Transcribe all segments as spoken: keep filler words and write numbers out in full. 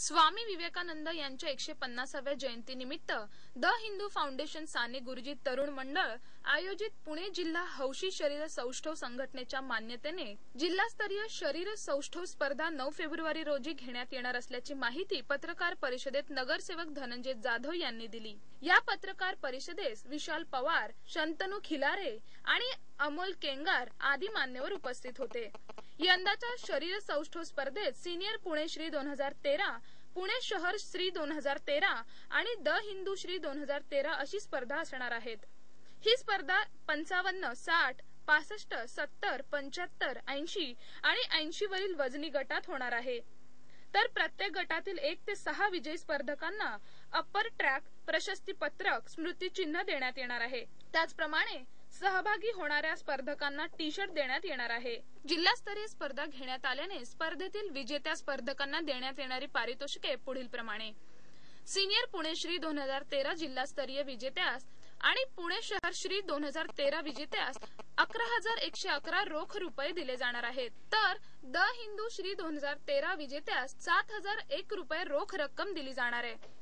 स्वामी विवेकानंद यांच्या एकशे पन्नासाव्या जयंतीनिमित्त द हिंदू फाउंडेशन साने गुरुजी तरुण मंडळ आयोजित पुणे जिल्हा हौशी शरीर सौष्ठव संघटनेच्या मान्यतेने जिल्हास्तरीय शरीर सौष्ठव स्पर्धा नऊ फेब्रुवारी रोजी घेण्यात येणार असल्याची माहिती पत्रकार परिषदेत नगरसेवक धनंजय जाधव यांनी दिली। या पत्रकार परिषदेस विशाल पवार, शंतनू खिलारे आणि अमोल केंगार आदी मान्यवर उपस्थित होते। यंदाच्या शरीर सौष्ठव स्पर्धेत सिनियर पुणे श्री दोन हजार तेरा, पुणे शहर श्री दोन हजार तेरा आणि द हिंदू श्री दोन हजार तेरा अशी स्पर्धा असणार आहेत। ही स्पर्धा पंचावन्न, साठ, पासष्ट, सत्तर, पंच्याहत्तर, ऐंशी आणि ऐंशी वरील वजनी गटात होणार आहे। तर प्रत्येक गटातील एक ते सहा विजयी स्पर्धकांना अप्पर ट्रॅक, प्रशस्ती पत्रक, स्मृती चिन्ह देण्यात येणार आहे। त्याचप्रमाणे सहभागी होणाऱ्या स्पर्धकांना टी शर्ट देण्यात येणार आहे। जिल्हास्तरीय स्पर्धा घेण्यात आल्याने स्पर्धेतील विजेत्या स्पर्धकांना देण्यात येणारी पारितोषिके पुढील प्रमाणे: सिनियर पुणे श्री दोन हजार तेरा जिल्हास्तरीय विजेत्यास आणि पुणे शहर श्री दोन हजार तेरा विजेत्यास अकरा हजार एकशे अकरा रोख रुपये दिले जाणार आहेत, तर द हिंदू श्री दोन हजार तेरा विजेत्यास सात हजार एक रुपये रोख रक्कम दिली जाणार आहे।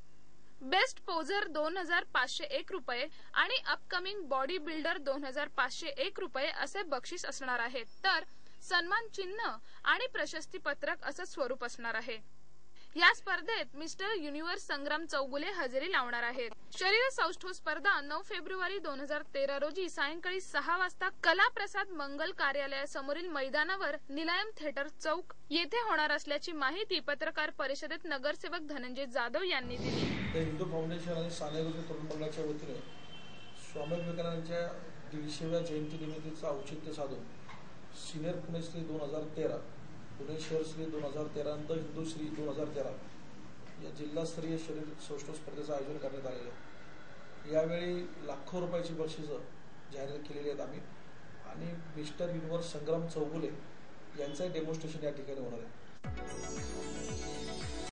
बेस्ट पोझर दोन हजार पाचशे एक रुपये आणि अपकमिंग बॉडी बिल्डर दोन हजार पाचशे एक रुपये असे बक्षीस असणार आहेत, तर सन्मान चिन्ह आणि प्रशस्ती पत्रक असं स्वरूप असणार आहे। या स्पर्धेत मिस्टर युनिव्हर्स संग्राम चौगुले हजेरी लावणार आहेत। शरीर सौष्ठव स्पर्धा नऊ फेब्रुवारी दोन हजार तेरा रोजी सायंकाळी सहा वाजता कला प्रसाद मंगल कार्यालयासमोरील मैदानावर निलायम थिएटर चौक येथे होणार असल्याची माहिती पत्रकार परिषदेत नगरसेवक धनंजय जाधव यांनी दिली। हिंदू फाउंडेशन आणि साने गुरुजी तरुण मंडळाच्या वतीने स्वामी विवेकानंदांच्या दीडशेव्या जयंतीनिमित्ताचे औचित्य साधून सिनियर पुणे श्री दोन हजार तेरा, पुणे शहर श्री दोन हजार तेरा आणि द हिंदू श्री दोन हजार तेरा या जिल्हास्तरीय शरीर सौष्ठव स्पर्धेचं आयोजन करण्यात आलेलं आहे। यावेळी लाखो रुपयाची बक्षिसं जाहीर केलेली आहेत आम्ही आणि मिस्टर युनिव्हर्स संग्राम चौगुले यांचं डेमॉन्स्ट्रेशन या ठिकाणी होणार आहे।